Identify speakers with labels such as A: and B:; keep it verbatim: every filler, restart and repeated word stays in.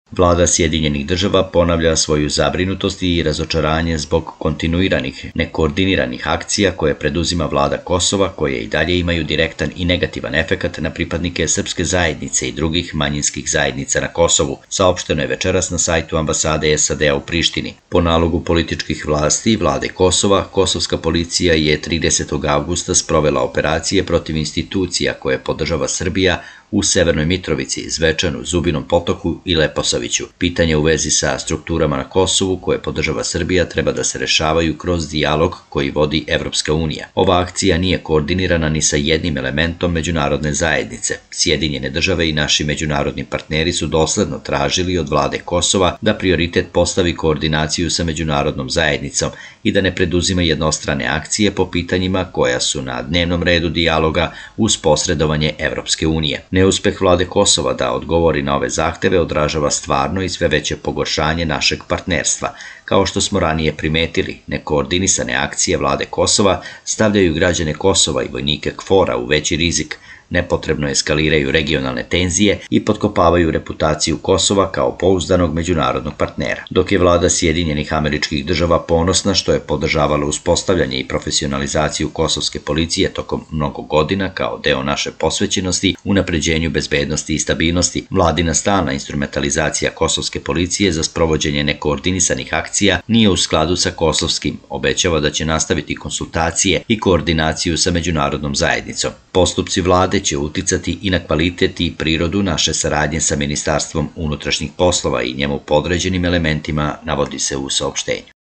A: Vlada Sjedinjenih država ponavlja svoju zabrinutost i razočaranje zbog kontinuiranih, nekoordiniranih akcija koje preduzima vlada Kosova, koje i dalje imaju direktan i negativan efekat na pripadnike srpske zajednice i drugih manjinskih zajednica na Kosovu, saopšteno je večeras na sajtu ambasade S A D-a u Prištini. Po nalogu političkih vlasti vlade Kosova, kosovska policija je tridesetog avgusta sprovela operacije protiv institucija koje podržava Srbija u Severnoj Mitrovici, Zvečanu, Zubinom Potoku i Leposaviću. Pitanje u vezi sa strukturama na Kosovu koje podržava Srbija treba da se rešavaju kroz dijalog koji vodi Evropska unija. Ova akcija nije koordinirana ni sa jednim elementom međunarodne zajednice. Sjedinjene države i naši međunarodni partneri su dosledno tražili od vlade Kosova da prioritet postavi koordinaciju sa međunarodnom zajednicom i da ne preduzima jednostrane akcije po pitanjima koja su na dnevnom redu dijaloga uz posredovanje Evropske unije. Neuspeh vlade Kosova da odgovori na ove zahteve odražava stvarno i sve veće pogoršanje našeg partnerstva. Kao što smo ranije primetili, nekoordinisane akcije vlade Kosova stavljaju građane Kosova i vojnike K F O R-a u veći rizik, nepotrebno eskaliraju regionalne tenzije i potkopavaju reputaciju Kosova kao pouzdanog međunarodnog partnera. Dok je vlada Sjedinjenih Američkih Država ponosna što je podržavala uspostavljanje i profesionalizaciju kosovske policije tokom mnogo godina kao deo naše posvećenosti, unapređenju bezbednosti i stabilnosti, vladina stalna instrumentalizacija kosovske policije za sprovođenje nekoordinisanih akcija nije u skladu sa kosovskim, obećava da će nastaviti konsultacije i koordinaciju sa međunarodnom zajednicom. Postupci vlade će uticati i na kvalitet i prirodu naše saradnje sa Ministarstvom unutrašnjih poslova i njemu podređenim elementima, navodi se u saopštenju.